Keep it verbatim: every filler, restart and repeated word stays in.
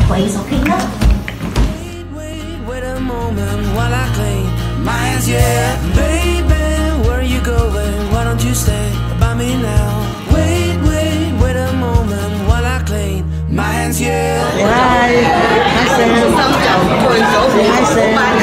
place, okay? No. Wait, wait, wait a moment while I clean my hands, yeah. Baby, where are you going? Why don't you stay by me now? Wait, wait, wait a moment while I clean my hands, yeah. Hi. Hi, Sam. Hi, Sam.